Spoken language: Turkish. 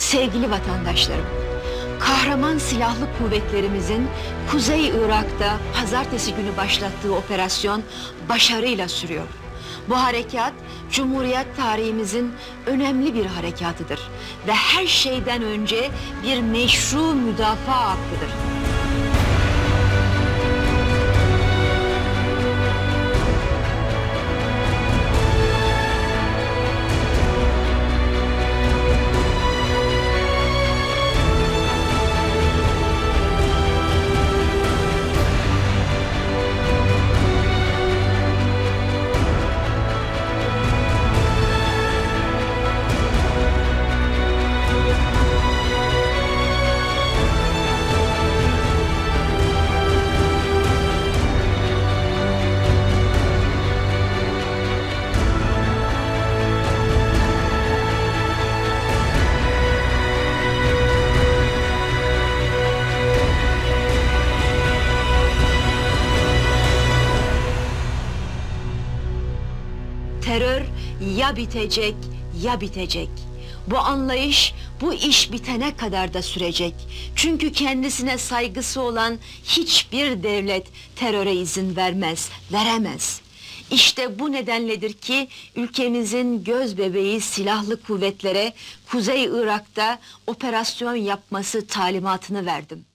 Sevgili vatandaşlarım, kahraman silahlı kuvvetlerimizin Kuzey Irak'ta pazartesi günü başlattığı operasyon başarıyla sürüyor. Bu harekat, Cumhuriyet tarihimizin önemli bir harekatıdır ve her şeyden önce bir meşru müdafaa hakkıdır. Terör ya bitecek ya bitecek. Bu anlayış, bu iş bitene kadar da sürecek. Çünkü kendisine saygısı olan hiçbir devlet teröre izin vermez, veremez. İşte bu nedenledir ki ülkemizin gözbebeği silahlı kuvvetlere Kuzey Irak'ta operasyon yapması talimatını verdim.